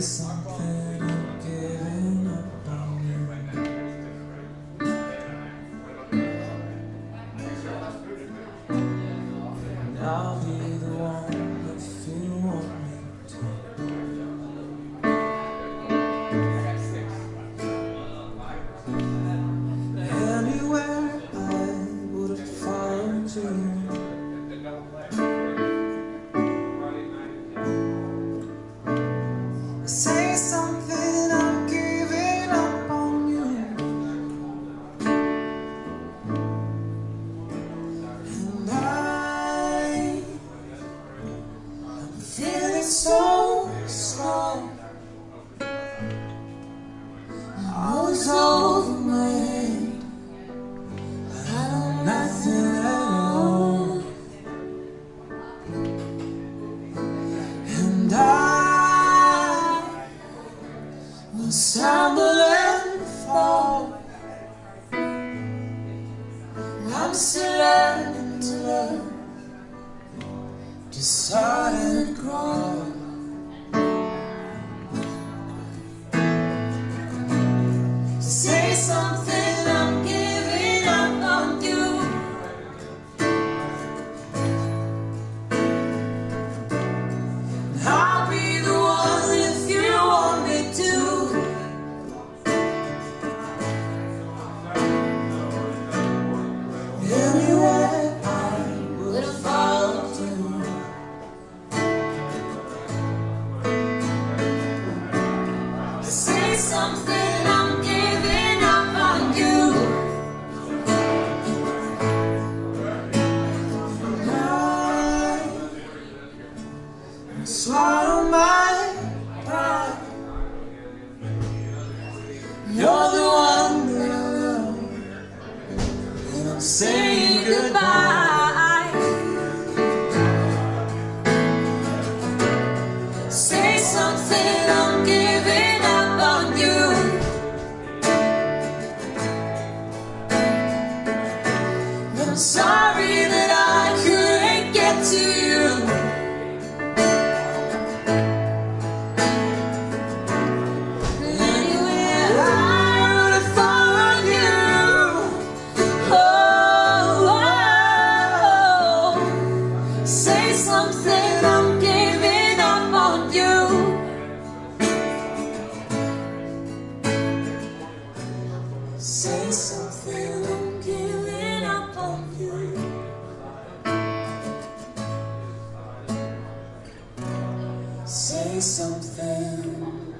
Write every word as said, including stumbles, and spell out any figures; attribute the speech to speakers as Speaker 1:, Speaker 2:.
Speaker 1: something, I'm giving up on you. And I'll be the one if you want me to. Anywhere I would have followed you. Say something, I'm giving up on you. And I, I'm feeling so strong. I was over my head, I know nothing at all. And I stumble and fall. I'm still learning to love, just starting to grow. Say something, I'm giving up on you. And I'll be the one if you want me to. Anywhere I would have followed you. Say something, I'm giving up on you. I swallow my pride. You're the one that I love, and I'm saying goodbye. Say something, I'm giving up on you. And I'm sorry that I couldn't get to you. Anywhere I would have followed you. Oh, oh, oh. Say something, I'm giving up on you. Say something, I'm giving up on you. Say something.